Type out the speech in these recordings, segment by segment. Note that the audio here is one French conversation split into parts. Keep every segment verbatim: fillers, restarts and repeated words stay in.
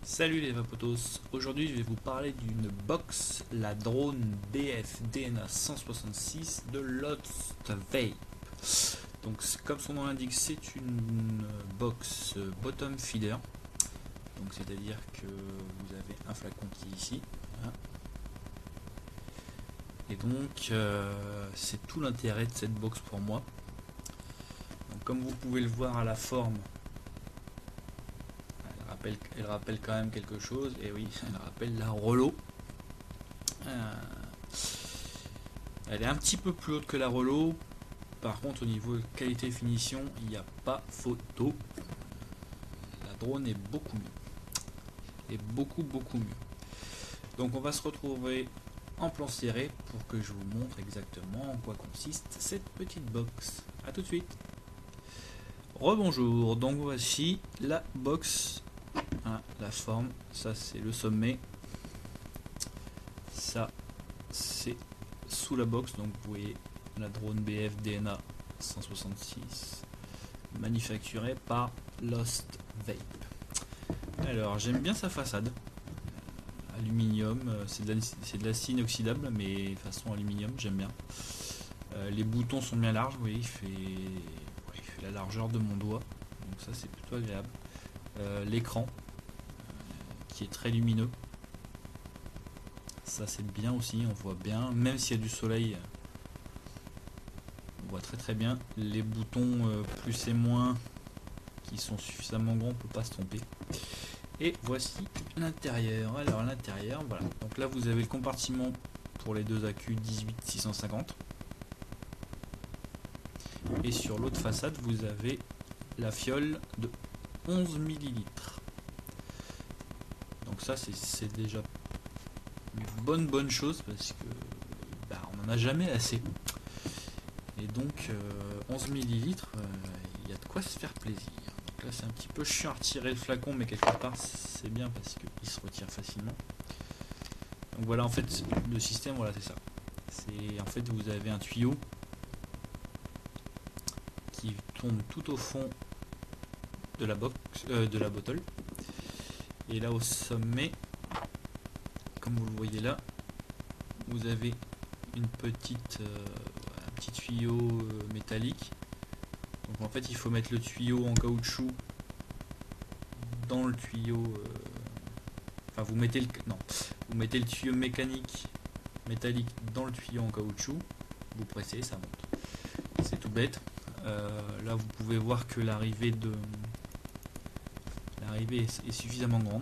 Salut les vapotos, aujourd'hui je vais vous parler d'une box, la drone B F D N A cent soixante-six de Lost Vape. Donc comme son nom l'indique, c'est une box bottom feeder, donc c'est à dire que vous avez un flacon qui est ici, hein. Et donc euh, c'est tout l'intérêt de cette box pour moi. Donc, comme vous pouvez le voir à la forme, Elle, elle rappelle quand même quelque chose, et oui, elle rappelle la Rollo. Euh, elle est un petit peu plus haute que la Rollo, par contre au niveau qualité et finition, il n'y a pas photo. La drone est beaucoup mieux, et beaucoup beaucoup mieux. Donc on va se retrouver en plan serré pour que je vous montre exactement en quoi consiste cette petite box. A tout de suite. Rebonjour, donc voici la box. Hein, la forme, ça c'est le sommet, ça c'est sous la box, donc vous voyez la drone B F D N A cent soixante-six manufacturée par Lost Vape. Alors j'aime bien sa façade, aluminium, c'est de l'acier inoxydable mais façon aluminium, j'aime bien. Euh, les boutons sont bien larges, vous voyez, il fait, ouais, il fait la largeur de mon doigt, donc ça c'est plutôt agréable. Euh, l'écran qui est très lumineux, ça c'est bien aussi, on voit bien, même s'il y a du soleil, on voit très très bien. Les boutons euh, plus et moins qui sont suffisamment grands, on peut pas se tromper. Et voici l'intérieur. Alors l'intérieur, voilà, donc là vous avez le compartiment pour les deux accus dix-huit six cent cinquante, et sur l'autre façade vous avez la fiole de onze millilitres. Donc ça c'est déjà une bonne bonne chose parce que bah, on n'en a jamais assez. Et donc euh, onze millilitres, il euh, y a de quoi se faire plaisir. Donc là c'est un petit peu chiant à retirer le flacon, mais quelque part c'est bien parce qu'il se retire facilement. Donc voilà, en fait le système, voilà, c'est ça. C'est en fait vous avez un tuyau qui tombe tout au fond de la box, euh, de la bottle. Et là au sommet, comme vous le voyez là, vous avez une petite, euh, un petit tuyau euh, métallique. Donc en fait il faut mettre le tuyau en caoutchouc dans le tuyau. Euh, enfin vous mettez le non, vous mettez le tuyau mécanique métallique dans le tuyau en caoutchouc. Vous pressez, ça monte. C'est tout bête. Euh, là vous pouvez voir que l'arrivée de l'arrivée est, est suffisamment grande.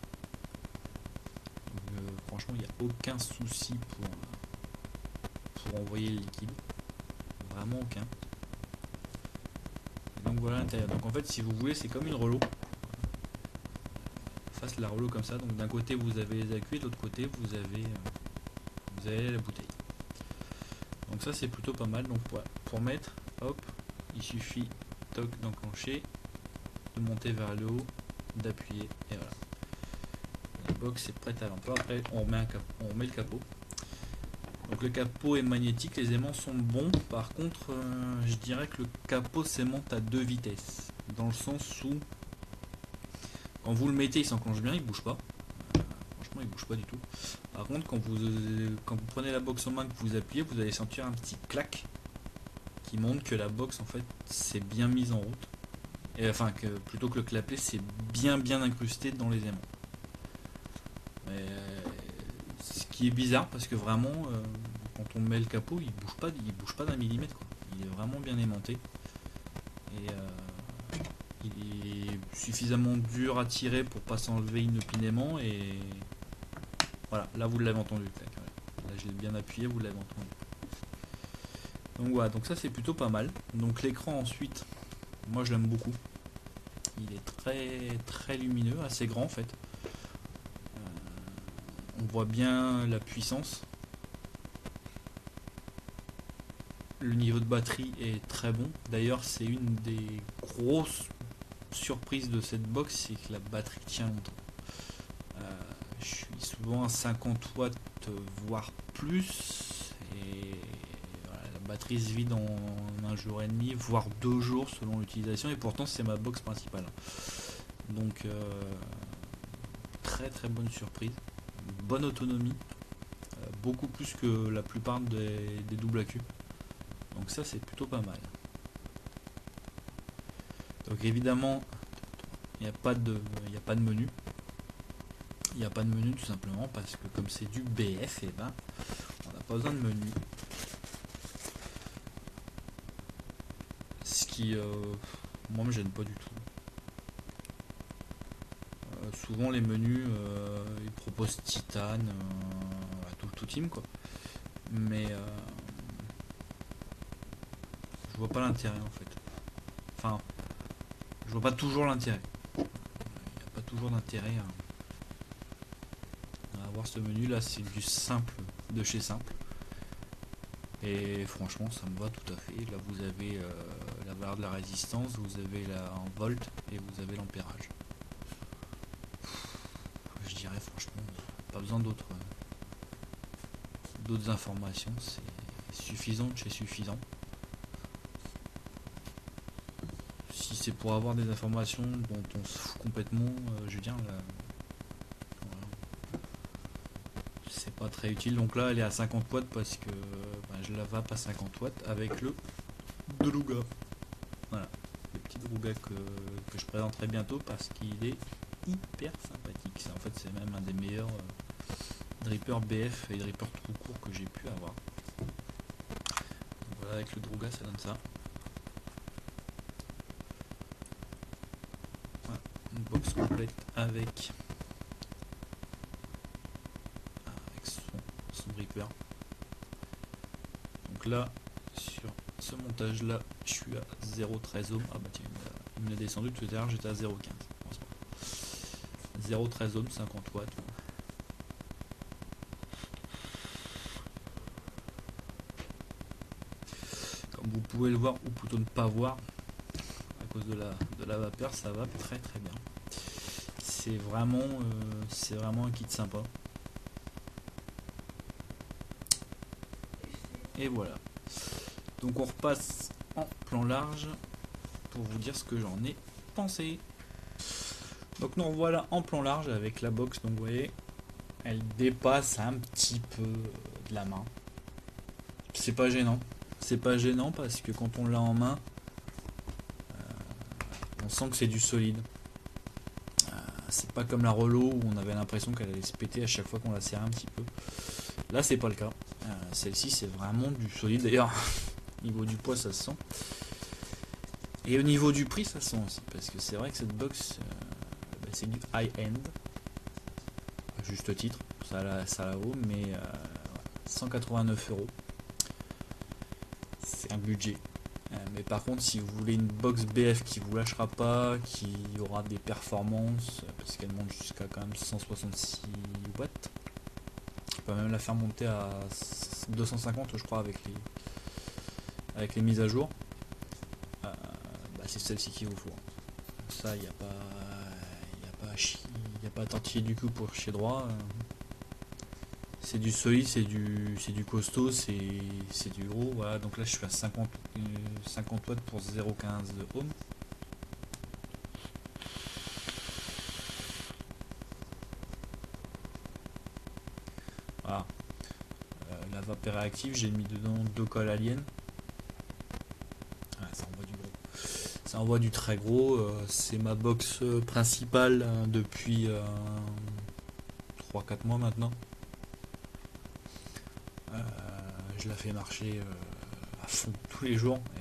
Euh, franchement il n'y a aucun souci pour, pour envoyer le liquide, vraiment aucun. Et donc voilà l'intérieur. Donc en fait si vous voulez c'est comme une Rollo, face la Rollo comme ça. Donc d'un côté vous avez les accus et de l'autre côté vous avez euh, vous avez la bouteille. Donc ça c'est plutôt pas mal. Donc voilà, pour mettre, hop, il suffit toc d'enclencher, de monter vers le haut, d'appuyer et voilà. La box est prête à l'emploi. Après on remet, un cap on remet le capot. Donc le capot est magnétique, les aimants sont bons. Par contre euh, je dirais que le capot s'aimante à deux vitesses, dans le sens où quand vous le mettez il s'enclenche bien, il bouge pas. Euh, franchement il bouge pas du tout. Par contre quand vous, quand vous prenez la box en main, que vous appuyez, vous allez sentir un petit clac qui montre que la box en fait c'est bien mise en route. Et enfin que plutôt que le clapet c'est bien bien incrusté dans les aimants. Mais, ce qui est bizarre parce que vraiment euh, quand on met le capot il bouge pas il bouge pas d'un millimètre quoi. Il est vraiment bien aimanté et euh, il est suffisamment dur à tirer pour pas s'enlever inopinément. Et voilà, là vous l'avez entendu, là j'ai bien appuyé, vous l'avez entendu. Donc voilà, donc ça c'est plutôt pas mal. Donc l'écran ensuite, moi je l'aime beaucoup, il est très très lumineux, assez grand en fait. On voit bien la puissance. Le niveau de batterie est très bon. D'ailleurs, c'est une des grosses surprises de cette box, c'est que la batterie tient longtemps. Euh, je suis souvent à cinquante watts, voire plus. Et voilà, la batterie se vide en un jour et demi, voire deux jours selon l'utilisation. Et pourtant, c'est ma box principale. Donc, euh, très très bonne surprise, une bonne autonomie, euh, beaucoup plus que la plupart des, des double accus. Donc ça c'est plutôt pas mal. Donc évidemment il n'y a pas de il n'y a pas de menu. Il n'y a pas de menu tout simplement parce que comme c'est du B F, et ben on n'a pas besoin de menu. Ce qui euh, moi me gêne pas du tout. Euh, souvent les menus euh, ils proposent Titan, euh, tout, tout team quoi. Mais euh, je vois pas l'intérêt en fait. Enfin, je vois pas toujours l'intérêt. Il n'y a pas toujours d'intérêt à, à avoir ce menu là, c'est du simple de chez simple. Et franchement ça me va tout à fait. Là vous avez euh, la valeur de la résistance, vous avez la en volt et vous avez l'ampérage. Je dirais franchement pas besoin d'autres d'autres informations, c'est suffisant de chez suffisant. Si c'est pour avoir des informations dont on se fout complètement, euh, je veux dire là, voilà. C'est pas très utile. Donc là elle est à cinquante watts parce que bah, je la vape à cinquante watts avec le Druga. Voilà, le petit Druga que, que je présenterai bientôt parce qu'il est hyper sympathique. En fait c'est même un des meilleurs euh, drippers B F et drippers tout court que j'ai pu avoir. Donc voilà, avec le Druga ça donne ça. Voilà, une box complète avec avec son, son dripper. Donc là sur ce montage là je suis à zéro virgule treize ohms. Ah bah tiens il me l'a descendu tout à l'heure, j'étais à zéro virgule quinze. zéro virgule treize ohms, cinquante watts. Comme vous pouvez le voir, ou plutôt ne pas voir, à cause de la, de la vapeur, ça va très très bien. C'est vraiment, euh, c'est vraiment un kit sympa. Et voilà. Donc on repasse en plan large pour vous dire ce que j'en ai pensé. Donc nous voilà en plan large avec la box, donc vous voyez, elle dépasse un petit peu de la main. C'est pas gênant. C'est pas gênant parce que quand on l'a en main, euh, on sent que c'est du solide. Euh, c'est pas comme la Relo où on avait l'impression qu'elle allait se péter à chaque fois qu'on la serrait un petit peu. Là c'est pas le cas. Euh, Celle-ci c'est vraiment du solide. D'ailleurs, au niveau du poids ça se sent. Et au niveau du prix ça se sent aussi. Parce que c'est vrai que cette box, euh, bah, c'est du high-end. À juste titre, ça la, ça la vaut, mais euh, cent quatre-vingt-neuf euros. C'est un budget. Euh, mais par contre, si vous voulez une box B F qui vous lâchera pas, qui aura des performances, parce qu'elle monte jusqu'à quand même cent soixante-six watts, on peut même la faire monter à deux cent cinquante, je crois, avec les, avec les mises à jour. Euh, bah, c'est celle-ci qu'il vous faut. Ça, il n'y a pas, il n'y a pas à chier, il n'y a pas à tortiller du cul pour chier droit. C'est du solide, c'est du c'est du costaud, c'est c'est du gros. Voilà, donc là je suis à cinquante, cinquante watts pour zéro virgule quinze ohms. Voilà. Euh, la vapeur réactive, j'ai mis dedans deux cols aliens. Ah, ça envoie du gros. Ça envoie du très gros. Euh, c'est ma box principale hein, depuis euh, trois quatre mois maintenant. Euh, je la fais marcher euh, à fond tous les jours et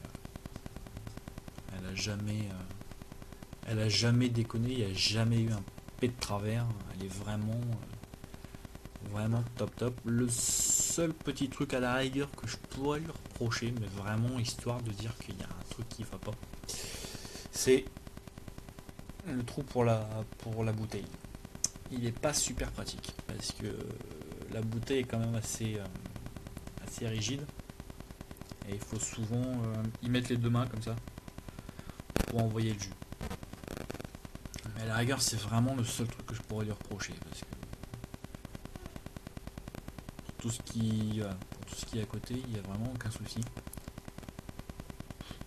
euh, elle a jamais euh, elle a jamais déconné, il n'y a jamais eu un pet de travers, elle est vraiment euh, vraiment top top. Le seul petit truc à la rigueur que je pourrais lui reprocher, mais vraiment histoire de dire qu'il y a un truc qui va pas, c'est le trou pour la pour la bouteille. Il n'est pas super pratique parce que la bouteille est quand même assez euh, assez rigide et il faut souvent euh, y mettre les deux mains comme ça pour envoyer le jus. Mais à la rigueur c'est vraiment le seul truc que je pourrais lui reprocher parce que pour tout ce qui voilà, pour tout ce qui est à côté il n'y a vraiment aucun souci.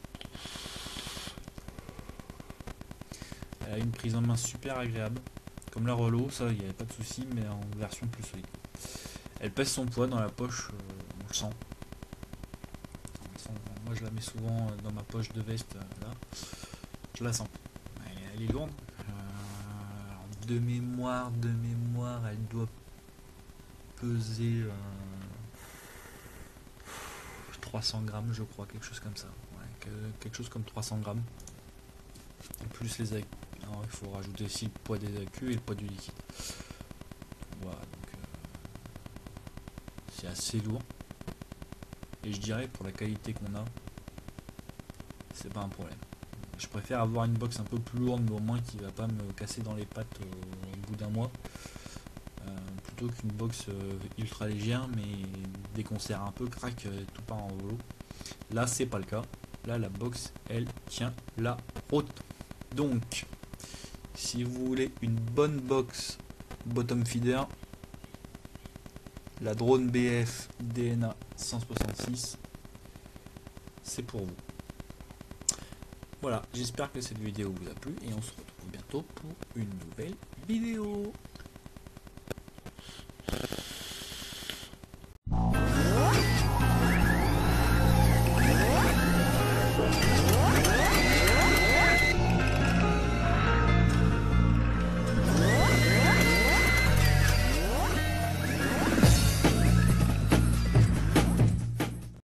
Elle a une prise en main super agréable. comme la Relo, ça il n'y avait pas de souci, mais en version plus solide. Elle pèse son poids dans la poche, euh, on le sent. Moi je la mets souvent dans ma poche de veste, là. Je la sens. Elle, elle est lourde. Euh, de mémoire, de mémoire, elle doit peser euh, trois cents grammes, je crois, quelque chose comme ça. Ouais, que, quelque chose comme trois cents grammes. Plus les accus. Alors, il faut rajouter aussi le poids des accus et le poids du liquide. Voilà, donc euh, c'est assez lourd. Et je dirais pour la qualité qu'on a, c'est pas un problème. Je préfère avoir une box un peu plus lourde, mais au moins qui va pas me casser dans les pattes au, au bout d'un mois, euh, plutôt qu'une box euh, ultra légère, mais dès qu'on serre un peu, craque, euh, tout part en volo. Là, c'est pas le cas. Là, la box, elle tient la route. Donc, si vous voulez une bonne box bottom feeder, la Drone B F D N A cent soixante-six, c'est pour vous. Voilà, j'espère que cette vidéo vous a plu et on se retrouve bientôt pour une nouvelle vidéo.